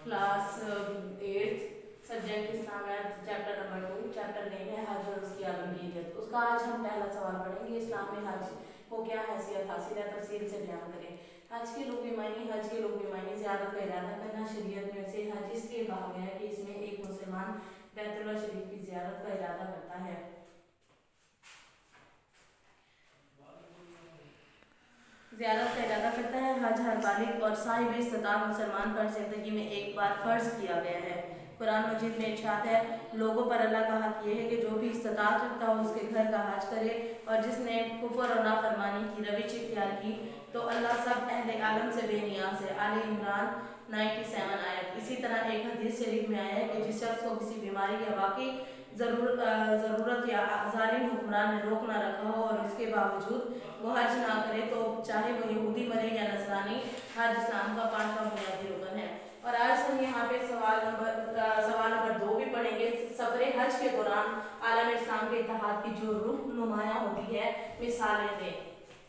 Class 8 subject इस्लाम है, chapter number 2, chapter name है हज और उसकी आलमगीरियत। उसका आज हम पहला सवाल पढ़ेंगे। इस्लाम में हज को क्या हैसियत हासिल है, तफसील से बयान करें। हज के लुग़वी मायने, हज के लुग़वी मायने ज़ियारत का इरादा करना। शरीयत में से हज इसलिए कहा गया है कि इसमें एक मुसलमान बैतुल्लाह शरीफ की ज़ियारत का इरादा करता है। ज़ियारत का इरादा करता है। हज हर बालिग और साहिब इस्तिताअत मुसलमान पर ज़िंदगी में एक बार फ़र्ज किया गया है। कुरान मजीद में इरशाद है, लोगों पर अल्लाह का हक ये है कि जो भी इस्तिताअत रखता हो उसके घर का हज करे, और जिसने कुफ्र और नाफरमानी की रविश इख्तियार की तो अल्लाह सब अहले आलम से बेनियाज है। आले इमरान 97 आयत। इसी तरह एक हदीस शरीफ में आया है कि जिस शख्स को किसी बीमारी या वाकई ज़रूरत या ज़ालिम हुक्मरान ने रोक ना रखा हो और उसके बावजूद वो हज ना करे तो चाहे वो यहूदी मरे या नसरानी, हज इस्लाम का 5वां बुनियादी रुकन है। और आज हम यहाँ पे सवाल नंबर 2 भी पढ़ेंगे। सफरे हज के दौरान आलम इस्लाम के इत्तेहाद की जो रूह नुमायां होती है, मिसालें दें।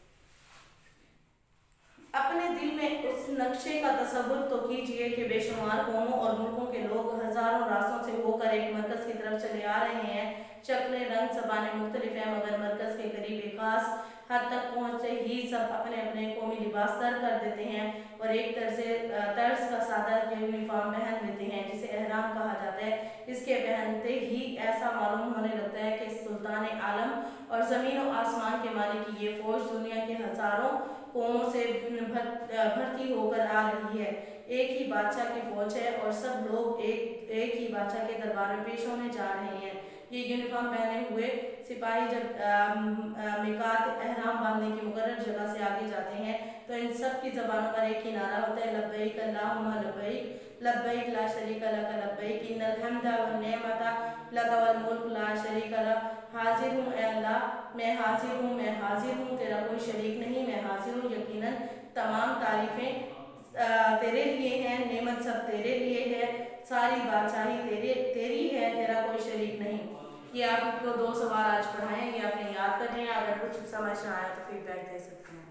अपने दिल में उस नक्शे का तसव्वुर तो कीजिए कि बेशुमार कौमों और मुल्कों के लोग हजारों रास्तों से होकर एक मरकज की तरफ चले आ रहे हैं। शक्लें रंग ज़बानें मुख्तलिफ हैं, मगर मरकज के करीब एक खास हद तक पहुँचते ही सब अपने अपने कौमी लिबास तर कर देते हैं और एक तर्ज का सादा यूनिफॉर्म पहन लेते हैं जिसे एहराम कहा जाता है। इसके पहनते ही ऐसा मालूम होने लगता है कि सुल्तान आलम और ज़मीन और आसमान के मालिक की ये फौज दुनिया के हजारों कौमों से भर्ती होकर आ रही है। एक ही बादशाह की फौज है और सब लोग एक ही बादशाह के दरबार में पेश होने जा रहे हैं। ये यूनिफॉर्म पहने हुए सिपाही जब मिकात एहराम बांधने की मुकर्रर जगह से आगे जाते हैं तो इन सब की ज़बानों पर एक ही नारा होता है, लब्बैक अल्लाहुम्मा लब्बैक, लब्बैक ला शरीका लक लब्बैक, इन्नल हम्दा वन नेमता लक वल मुल्क ला शरीका लक। हाजिर हूँ ए अल्लाह, मैं हाजिर हूँ, तेरा कोई शरीक नहीं, मैं हाजिर हूँ। यकीनन तमाम तारीफ़ें तेरे लिए हैं, नेमत सब तेरे लिए है, सारी बादशाही तेरी है, तेरा कोई शरीक नहीं। ये आपको 2 सवाल आज पढ़ाएं, ये आपने याद करने हैं। अगर कुछ समझ ना आया तो फीडबैक दे सकते हैं।